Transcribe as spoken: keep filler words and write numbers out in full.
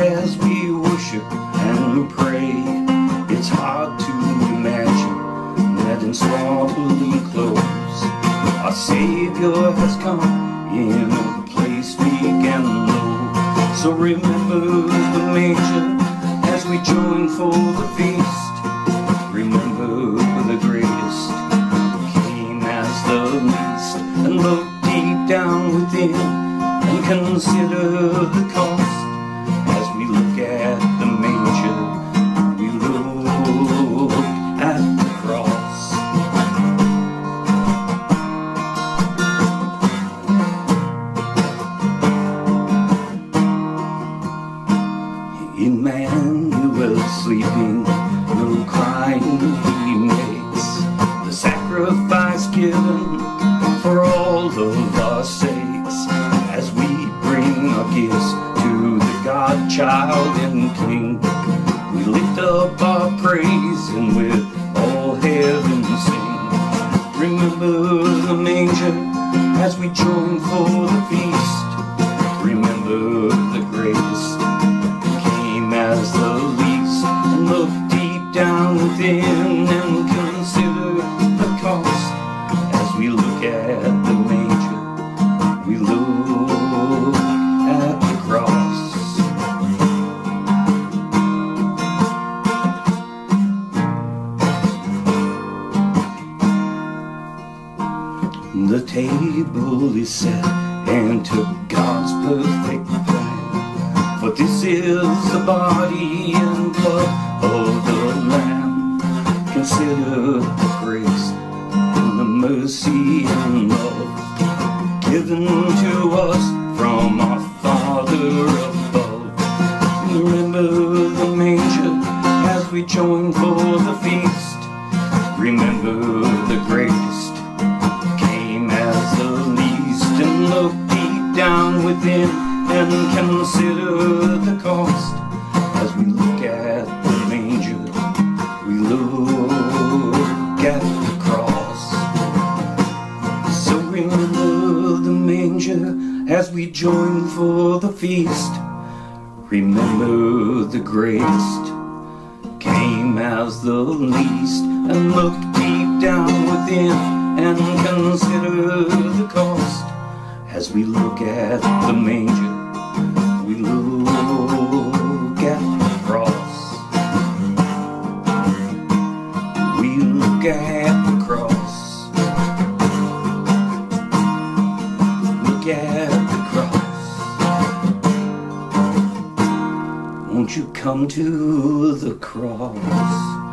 as we worship and pray. It's hard to imagine that in swaddling clothes our Savior has come in a place big and low. So remember the manger as we join for the feast. Remember the greatest came as the least, and look deep down within and consider the cost. As we look at the manger, we look at the cross. Emmanuel sleeping, no crying he makes, the sacrifice given for all of our sakes. As we bring our gifts to the God-child and King, we lift up our praise and with all heaven sing. Remember the manger as we join for the feast. Remember the greatest came as the least, and look deep down within and consider the cost. As we look at the manger, we look at the cross. The table is set and took God's perfect plan, for this is the body and blood of the Lamb. Consider the grace and the mercy and love given to us from our Father above. Remember the manger as we join for the feast. Remember the greatest came as the least, and look deep down within and consider the cost. As we look at the manger, we look at the cross. So remember the manger as we join for the feast. Remember the greatest came as the least, and look deep down within and consider the cost. As we look at the manger, we look at the cross. We look at the cross. Look at the cross. Won't you come to the cross?